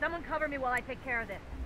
Someone cover me while I take care of this.